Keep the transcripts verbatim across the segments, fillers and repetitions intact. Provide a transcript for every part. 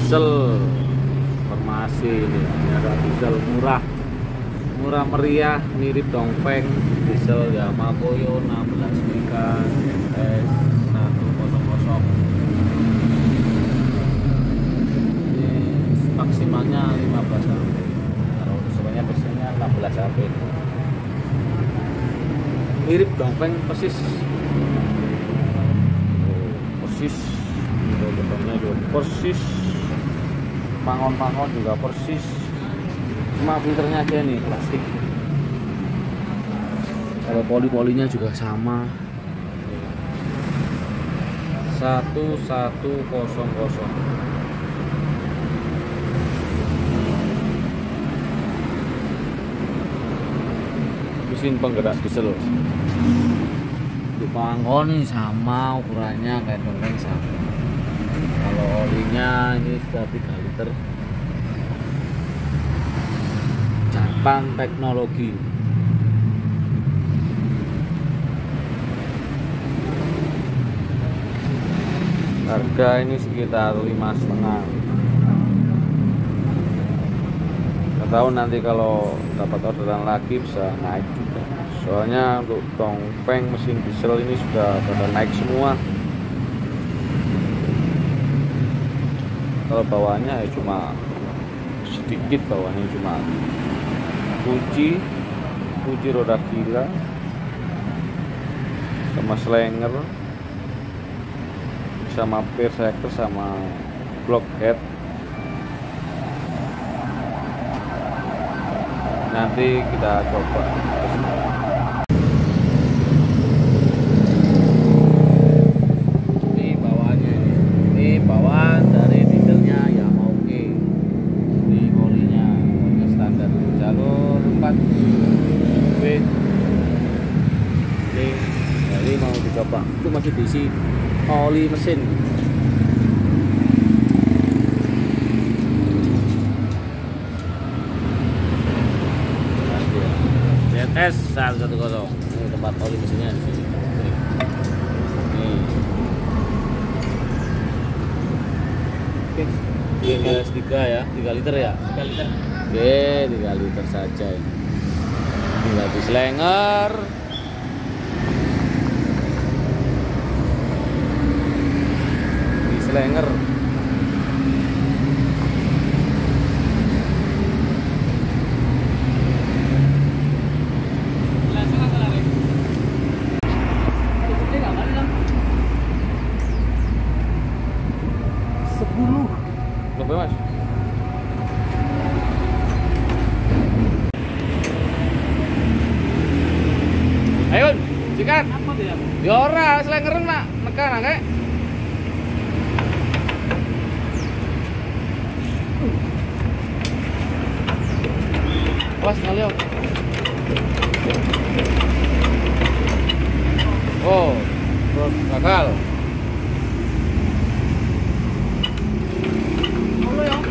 diesel. Informasi ini, ini ada diesel murah, murah meriah, mirip Dongfeng. Diesel Yamaha enam belas Mika S satu nol nol. Ini maksimalnya lima belas ampere. Kalau sebenarnya biasanya enam belas ampere. Mirip Dongfeng persis. Persis. Betonnya juga persis. Pangon-pangon juga persis. Cuma filternya aja nih plastik. Kalau poli-polinya juga sama. Satu satu kosong kosong. Mesin penggerak diesel. Di pangon nih sama ukurannya kayak Dongfeng sama. Kalau olinya ini sudah tiga liter. Jepang teknologi. Harga ini sekitar lima setengah. Nggak tahu nanti kalau dapat orderan lagi bisa naik juga. Soalnya untuk Dongfeng mesin diesel ini sudah pada naik semua. Kalau bawahnya ya cuma sedikit, bawahnya cuma kunci kunci roda gila sama slinger sama perseker sama blockhead. Nanti kita coba. Ini bawahnya, ini bawaan dari dieselnya Yamaha oke. Ini olinya, olinya standar jalur empat B. Jadi mau dicoba. Itu masih diisi oli mesin. Z S satu satu nol. Ini tempat oli mesinnya di sini. Nih. Oke. Ini S tiga ya, tiga liter ya? tiga liter. Oke, tiga liter saja ini. Tinggal di slinger. Slinger sepuluh berapa mas? Ayo sikat diora slinger nak nekan kayak pas kali oh. Oh, terus gagal. Halo ya.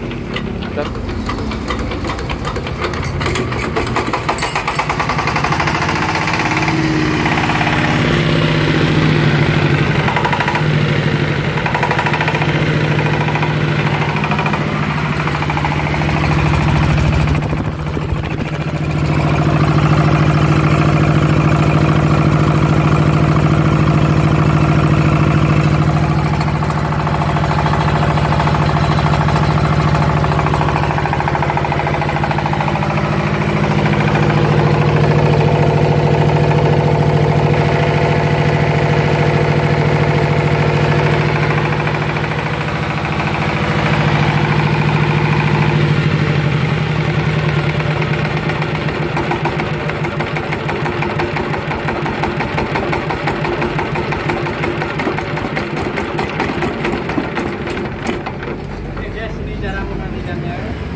Cara mematikannya.